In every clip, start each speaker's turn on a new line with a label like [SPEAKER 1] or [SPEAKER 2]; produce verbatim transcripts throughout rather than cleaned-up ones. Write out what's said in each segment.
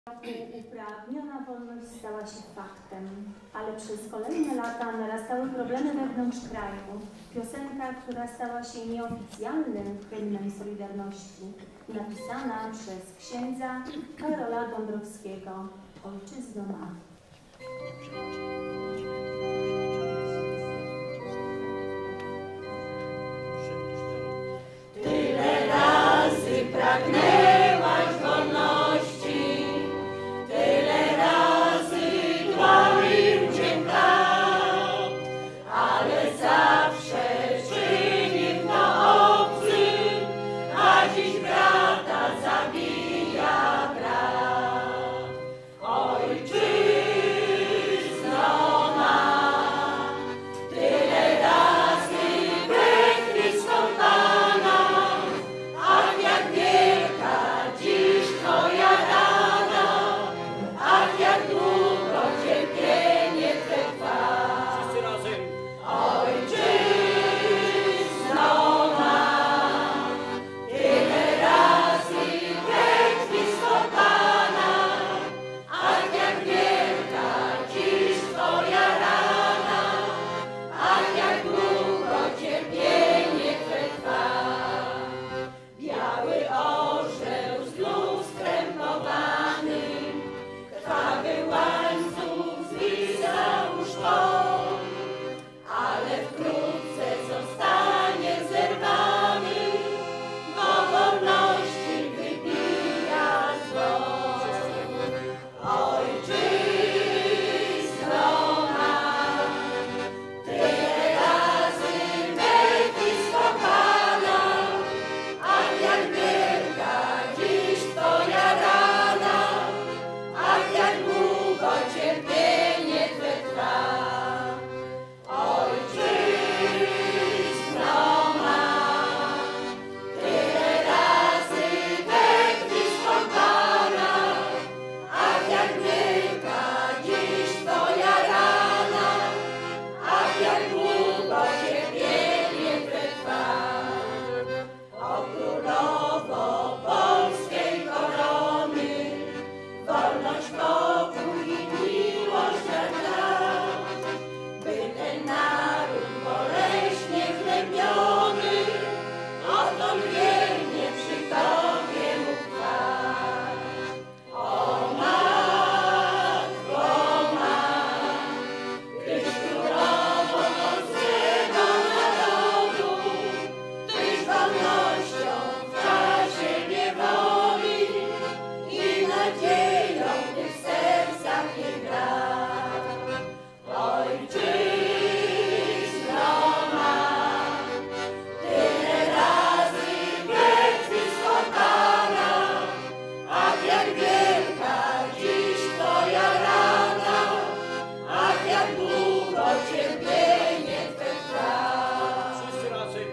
[SPEAKER 1] Uprawniona wolność stała się faktem, ale przez kolejne lata narastały problemy wewnątrz kraju. Piosenka, która stała się nieoficjalnym hymnem Solidarności, napisana przez księdza Karola Dąbrowskiego, Ojczyzno ma.
[SPEAKER 2] Tyle razy pragnęłaś wolności, tyle razy dłami uciekał, ale zawsze czynił to obcy, a dziś brata zabija brat. Ojczyzno ma, tyle razy we krwi skąpana, ach jak wielka dziś twoja rana, ach jak długo cierpienie twe trwa. Wszyscy razem. Ojczyzno ma, tyle razy we krwi skąpana, ach jak wielka dziś twoja rana, ach jak długo cierpienie twe trwa. Biały orzeł z lustrem chowanym, krwawy łańcuch zwisał już to, ale wkrótce zostanie zerwany, bo wolności wybija zło. Ojczyzno ma, tyle razy we krwi skąpana, ach jak wielka dziś twoja rana, ach jak długo cierpienie twe trwa. Ojczyzno ma, tyle razy we krwi skąpana, ach jak wielka dziś twoja rana, ach jak długo cierpienie twe trwa. O królowo polskiej korony, wolność, pokój i miłość dla, by ten naród boleśnie zgnębiony odtąd wiernie przy tobie mógł trwać. O matko ma, tyś królową polskiego narodu, tyś wolnością w czasie niewoli i nadzieją w tych sercach nie brak. Ojczyzno ma, tyle razy we krwi skąpana, ach jak wielka dziś twoja rana, ach jak długo cierpienie twe trwa. Wszyscy razem.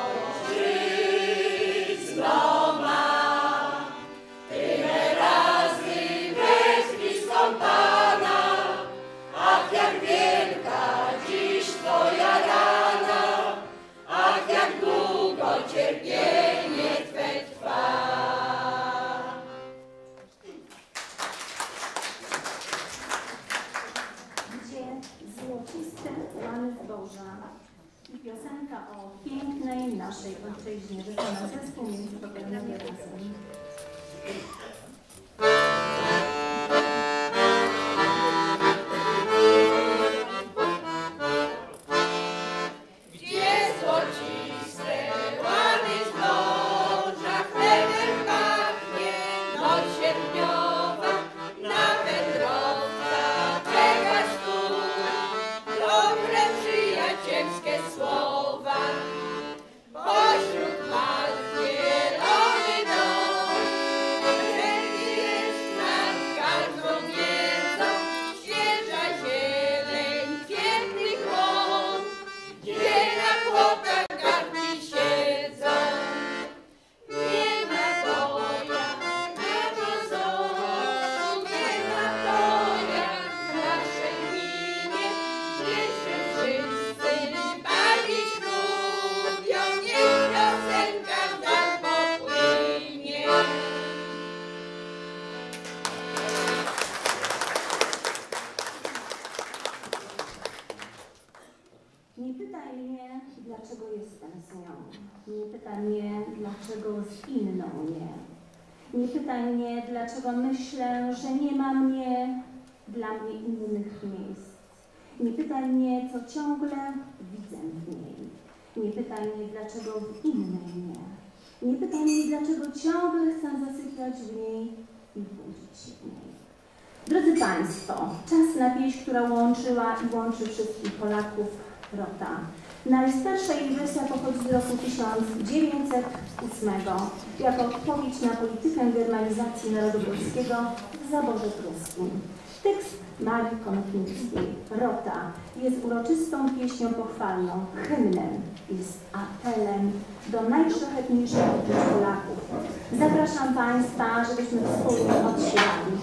[SPEAKER 2] Ojczyzno ma, tyle razy we krwi skąpana, ach jak wielka dziś twoja rana, ach jak długo cierpienie twe trwa.
[SPEAKER 1] Gdzie złociste łany zboża i piosenka o pięknej naszej ojczyźnie, wykonał zespół międzypokoleniowy Razem.
[SPEAKER 2] Gdzie złociste łany zboża, chlebem pachnie noc sierpniowa, na wędrowca czeka stół, dobre przyjacielskie słowa, pośród mal zielony dom.
[SPEAKER 1] z nią. Nie pyta mnie, dlaczego z inną nie. Nie pyta mnie, dlaczego myślę, że nie ma mnie dla mnie innych miejsc. Nie pyta mnie, co ciągle widzę w niej. Nie pyta mnie, dlaczego w innej nie. Nie pyta mnie, dlaczego ciągle chcę zasypiać w niej i budzić się w niej. Drodzy Państwo, czas na pieśń, która łączyła i łączy wszystkich Polaków, Rota. Najstarsza jej wersja pochodzi z roku tysiąc dziewięćset ósmego jako odpowiedź na politykę germanizacji narodu polskiego w zaborze pruskim. Tekst Marii Konopnickiej, Rota, jest uroczystą pieśnią pochwalną, hymnem, jest apelem do najszlachetniejszych Polaków. Zapraszam Państwa, żebyśmy wspólnie odśpiewali.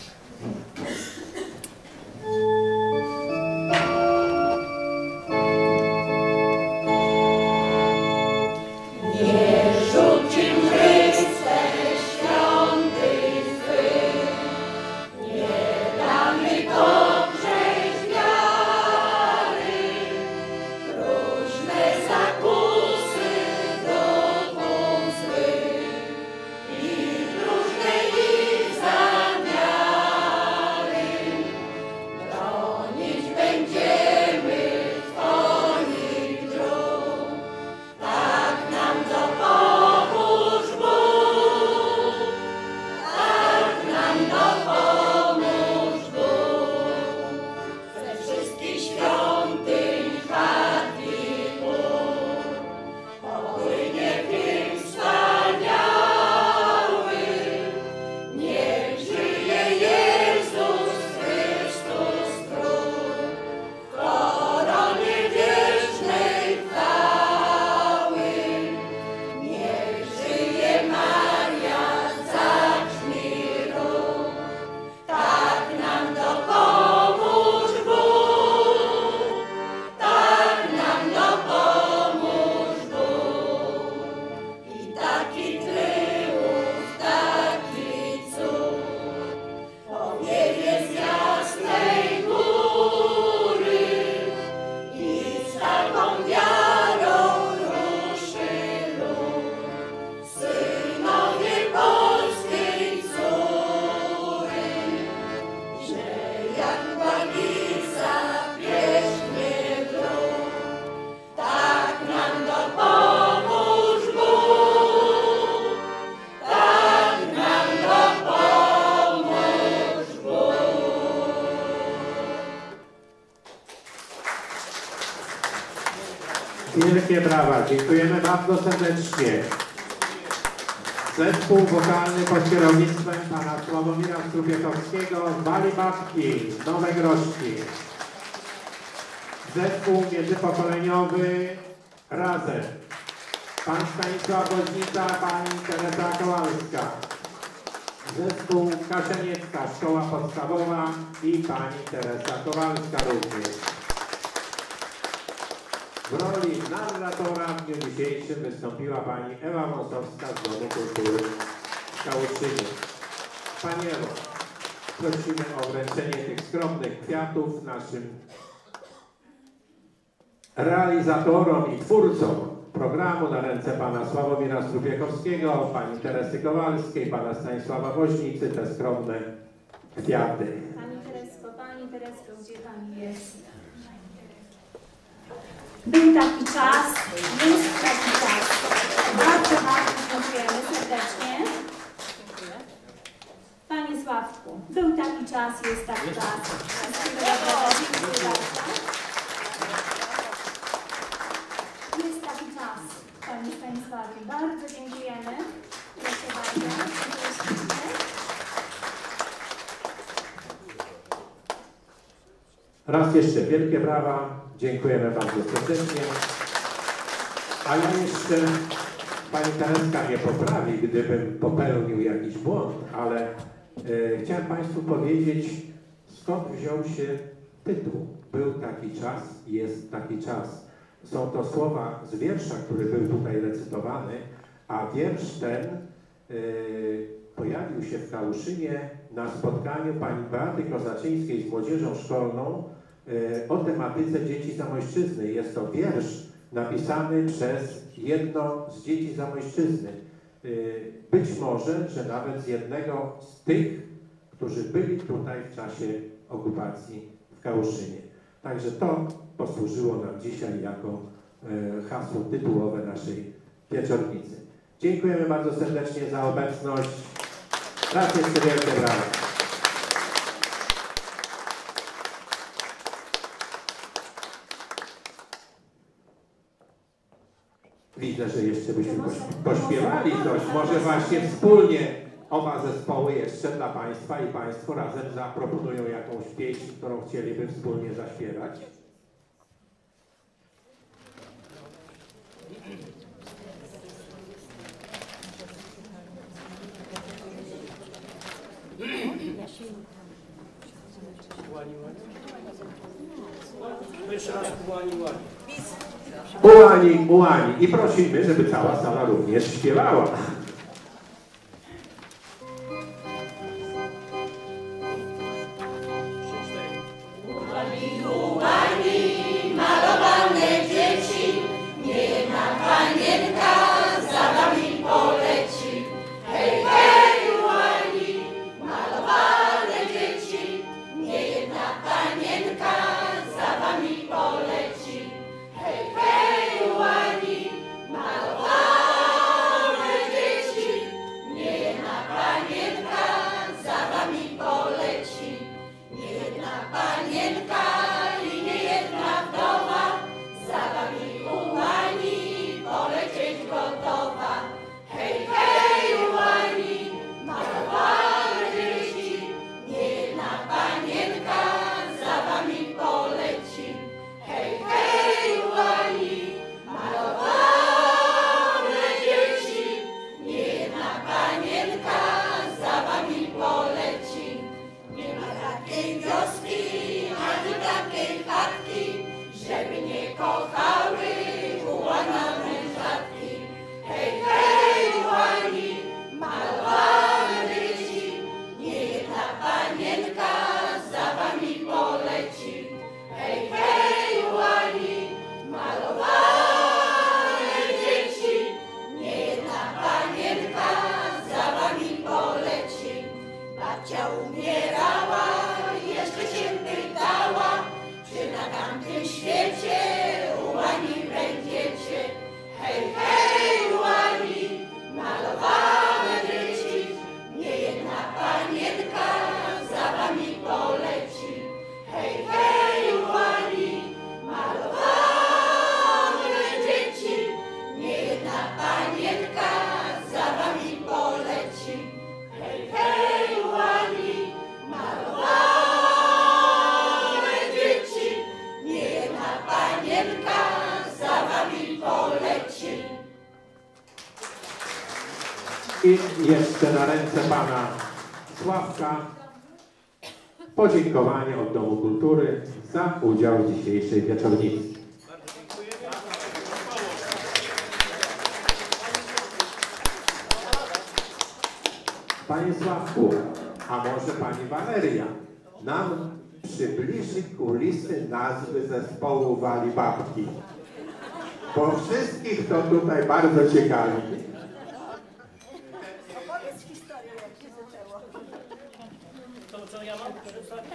[SPEAKER 3] Wielkie brawa, dziękujemy bardzo serdecznie. Zespół wokalny pod kierownictwem pana Sławomira Strupiechowskiego z Balibatki, Nowe Groszki. Zespół międzypokoleniowy Razem. Pan Stanisław Woźnica, pani Teresa Kowalska. Zespół Kasianiecka, Szkoła Podstawowa i pani Teresa Kowalska również. W roli narratora w dniu dzisiejszym wystąpiła pani Ewa Wąsowska z Domu Kultury w Kałuszynie. Pani Ewo, prosimy o wręczenie tych skromnych kwiatów naszym realizatorom i twórcom programu na ręce pana Sławomira Strupiechowskiego, pani Teresy Kowalskiej, pana Stanisława Woźnicy, te skromne kwiaty.
[SPEAKER 1] Pani Teresko, pani Teresko, gdzie pani jest? Był taki czas, jest taki czas. Bardzo, bardzo dziękujemy serdecznie. Panie Sławku, był taki czas, jest taki czas. Dziękuję bardzo. Jest taki czas, panie Stanisławie. Bardzo dziękujemy. Proszę bardzo.
[SPEAKER 3] Raz jeszcze wielkie brawa. Dziękujemy bardzo serdecznie. A ja jeszcze, pani Tereska mnie poprawi, gdybym popełnił jakiś błąd, ale e, chciałem państwu powiedzieć, skąd wziął się tytuł. Był taki czas, jest taki czas. Są to słowa z wiersza, który był tutaj recytowany, a wiersz ten e, pojawił się w Kałuszynie na spotkaniu pani Beaty Kozaczyńskiej z Młodzieżą Szkolną o tematyce Dzieci Zamojszczyzny. Jest to wiersz, napisany przez jedno z dzieci Zamojszczyzny. Być może, że nawet z jednego z tych, którzy byli tutaj w czasie okupacji w Kałuszynie. Także to posłużyło nam dzisiaj jako hasło tytułowe naszej wieczornicy. Dziękujemy bardzo serdecznie za obecność. Raz jeszcze wielkie brawa. Widzę, że jeszcze byśmy pośpiewali coś. Może właśnie wspólnie oba zespoły jeszcze dla Państwa i Państwo razem zaproponują jakąś pieśń, którą chcieliby wspólnie zaśpiewać.
[SPEAKER 4] Jeszcze raz ułani, ułani.
[SPEAKER 3] Ułani, ułani. I prosimy, żeby cała sala również śpiewała.
[SPEAKER 2] Ułani, ułani, malowane dzieci, niejedna panienka za wami poleci. Hej, hej, ułani, malowane dzieci, niejedna panienka za wami poleci. Hej, hej, ułani, malowane dzieci, niejedna panienka za wami poleci. Niejedna panienka i niejedna wdowa za wami ułani polecieć gotowa. Hej, hej, ułani, malowane dzieci, niejedna panienka za wami poleci. Hej, hej, ułani, malowane dzieci, niejedna panienka za wami poleci. Nie ma takiej wioski, ani takiej chatki, żeby nie kochały ułana mężatki. Hej, hej, ułani, malowane dzieci, niejedna panienka za wami poleci. Hej, hej, ułani, malowane dzieci, niejedna panienka za wami poleci. Babcia umierała, jeszcze się pytała, czy na tamtym świecie ułani będziecie. Hej, hej, ułani, malowane dzieci, niejedna panienka za wami poleci. Hej, hej, ułani, malowane dzieci, niejedna panienka za wami poleci. Hej, hej, ułani, malowane dzieci, niejedna panienka za wami poleci.
[SPEAKER 3] I jeszcze na ręce pana Sławka podziękowanie od Domu Kultury za udział w dzisiejszej wieczornicy.
[SPEAKER 4] Bardzo dziękuję.
[SPEAKER 3] Panie Sławku, a może pani Waleria nam przybliży kulisy nazwy zespołu Wali Babki? Bo wszystkich to tutaj bardzo ciekawi.
[SPEAKER 5] Opowiedz historię, jak się zaczęło.
[SPEAKER 4] To co ja mam przedstawić?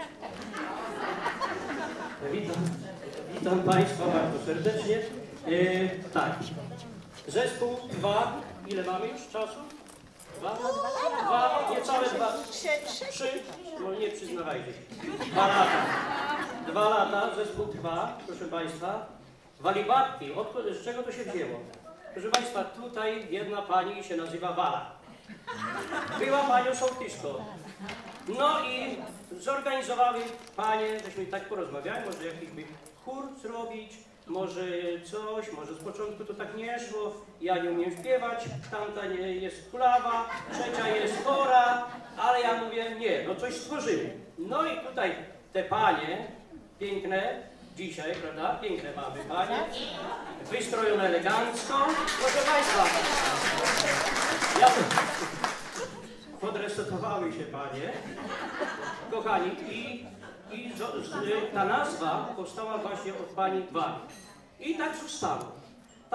[SPEAKER 4] Witam, witam Państwa bardzo serdecznie. E, tak, zespół dwa, ile mamy już czasu? Dwa? Dwa, niecałe dwa. Trzy, no nie przyznawajcie się. Dwa lata. Dwa lata, zespół dwa, proszę Państwa. Wali Babki, od, z czego to się wzięło? Proszę Państwa, tutaj jedna pani się nazywa Wala. Była panią sołtyską. No i zorganizowały panie, żeśmy tak porozmawiali, może jakiś by chór zrobić, może coś, może z początku to tak nie szło, ja nie umiem śpiewać, tamta nie jest kulawa, trzecia jest chora, ale ja mówię, nie, no coś stworzymy. No i tutaj te panie, piękne, dzisiaj, prawda, piękne mamy panie, wystrojone elegancko, proszę Państwa, ja... Podresetowały się panie, kochani, i, i z, z, ta nazwa powstała właśnie od pani Wali. I tak zostało.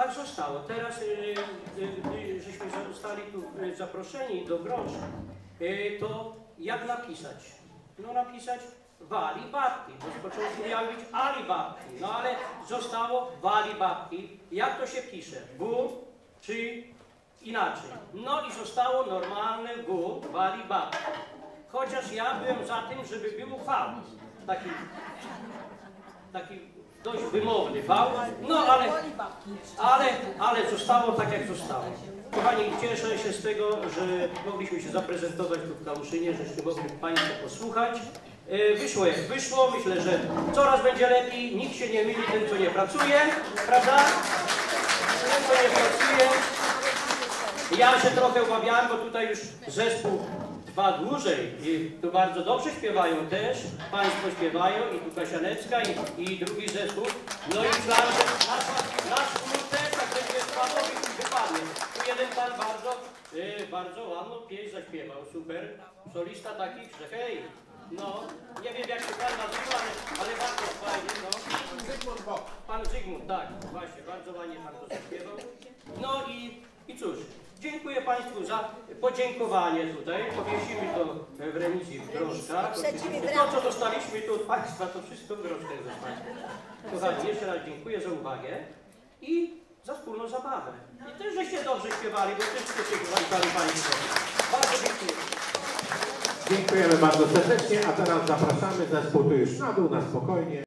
[SPEAKER 4] tak zostało. Teraz, y, y, y, żeśmy zostali tu y, zaproszeni do Grąża, y, to jak napisać? No napisać Wali Babki. No z początku miało być Ali Babki, no ale zostało Wali Babki. Jak to się pisze? W czy inaczej? No i zostało normalne W, Wali Babki. Chociaż ja byłem za tym, żeby był V. Taki, taki dość wymowny V. No ale, ale, ale zostało tak jak zostało. Kochani, cieszę się z tego, że mogliśmy się zaprezentować tu w Kałuszynie, żeście mogli Państwo posłuchać. Wyszło jak wyszło, myślę, że coraz będzie lepiej, nikt się nie myli, ten co nie pracuje, prawda? Ten co nie pracuje. Ja się trochę obawiałem, bo tutaj już zespół trwa dłużej i tu bardzo dobrze śpiewają też, Państwo śpiewają i tu Kasianecka i, i drugi zespół. No i myślałem, że nasz, nasz klub też tak będzie słabowy i wypadnie. Tu jeden pan bardzo, yy, bardzo ładną pieśń zaśpiewał, super. Solista taki, że hej, no, nie wiem jak się pan nazywa, ale, ale bardzo fajnie, no. Zygmunt Bok. Pan Zygmunt, tak, właśnie, bardzo ładnie pan to zaśpiewał. No i, i cóż. Dziękuję Państwu za podziękowanie tutaj. Powiesimy to w remisji w groszkach. To, co dostaliśmy tu od Państwa, to wszystko w groszkach za Państwa. Kochani, jeszcze raz dziękuję za uwagę i za wspólną zabawę. I też, żeście dobrze śpiewali, bo też śpiewali Państwo. Bardzo dziękuję.
[SPEAKER 3] Dziękujemy bardzo serdecznie, a teraz zapraszamy zespół tu już na dół, na spokojnie.